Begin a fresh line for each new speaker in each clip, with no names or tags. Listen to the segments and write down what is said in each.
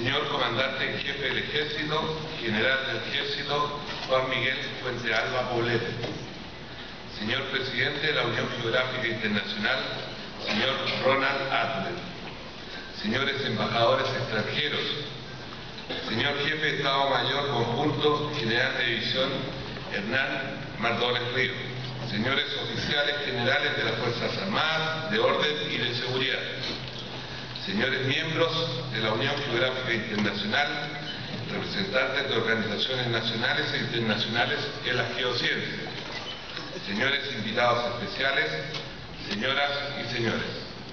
Señor Comandante en Jefe del Ejército, General del Ejército, Juan Miguel Fuente Alba Poblete. Señor Presidente de la Unión Geográfica Internacional, señor Ronald Adler. Señores embajadores extranjeros, señor Jefe de Estado Mayor Conjunto, General de División, Hernán Mardones Río. Señores oficiales generales de las Fuerzas Armadas, de Orden y de Seguridad. Señores miembros de la Unión Geográfica Internacional, representantes de organizaciones nacionales e internacionales en las geociencias. Señores invitados especiales, señoras y señores.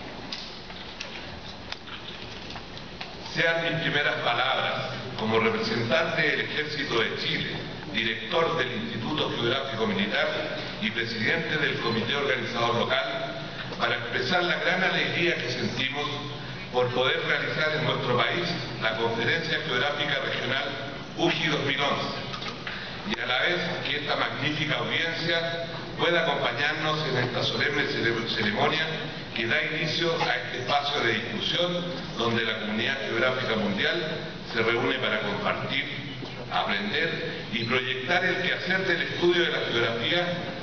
Sean mis primeras palabras como representante del Ejército de Chile, director del Instituto Geográfico Militar y presidente del Comité Organizador Local, para expresar la gran alegría que sentimos por poder realizar en nuestro país la Conferencia Geográfica Regional UGI 2011 y a la vez que esta magnífica audiencia pueda acompañarnos en esta solemne ceremonia que da inicio a este espacio de discusión donde la comunidad geográfica mundial se reúne para compartir, aprender y proyectar el quehacer del estudio de la geografía